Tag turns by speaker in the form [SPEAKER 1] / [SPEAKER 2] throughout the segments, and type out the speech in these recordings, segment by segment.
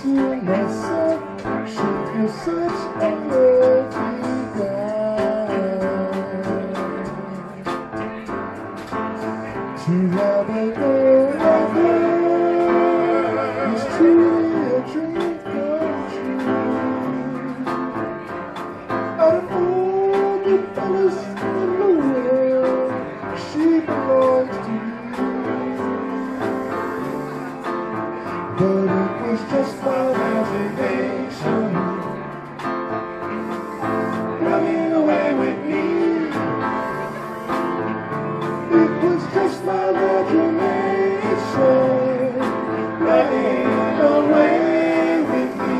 [SPEAKER 1] to myself, she feels such a lucky guy. To have a girl like her is truly a dream come true. Out of all the fellas in the world, she belongs to me. But it was just my imagination running away with me. It was just my imagination running away with me.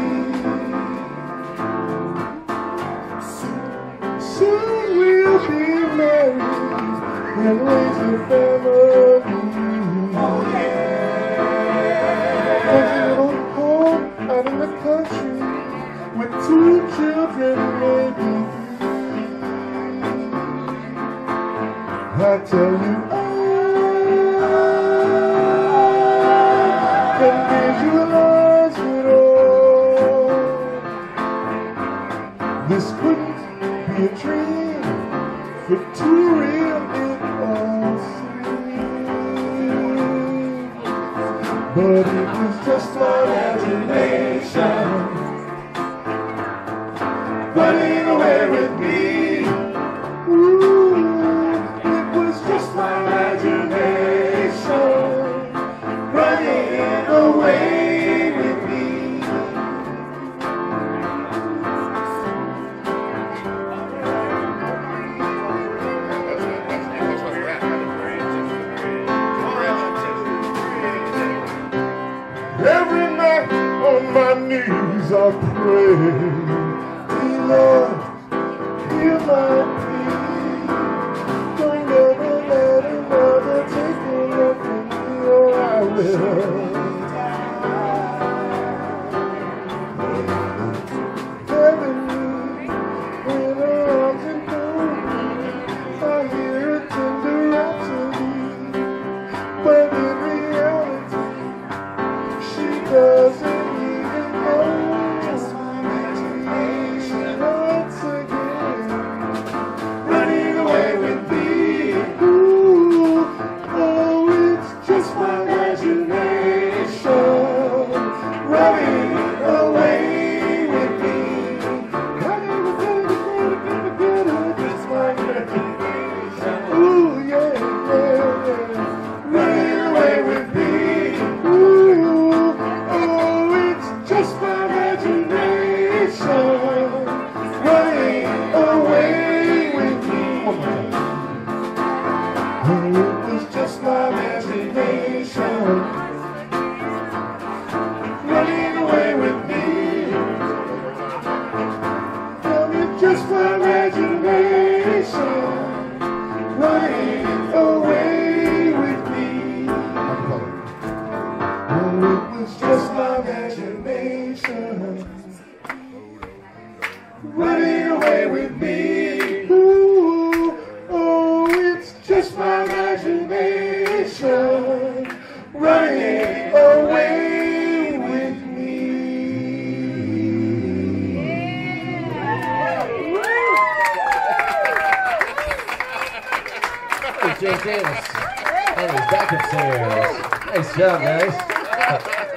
[SPEAKER 1] Soon we'll be married and raise a family. Oh yeah. Out in the country with 2 children, maybe 3. I tell you, I can visualize it all. This couldn't be a dream, for too real it all seems. But it was just my imagination running away with me. Ooh, it was just my imagination running away with me. Every night on my knees I pray, dear Lord, hear my plea. Don't ever let another take your love from me, or I will. Heaven, in her arms enfold me, I hear a tender rhapsody, but in reality, she doesn't even know. Just my imagination once again running away with me. Ooh, oh, it's just my imagination running away with me. I never thought it would just my imagination. Ooh, yeah, yeah, yeah, running away with me. Just my imagination running away with me. Oh, it was just my imagination running away with me. Oh, it's just my imagination running away with me. Oh, it was just my imagination running away with me. Ooh, oh, it's just my imagination running away with me.
[SPEAKER 2] Hey, Jay Davis and his backup singers. Nice job, guys.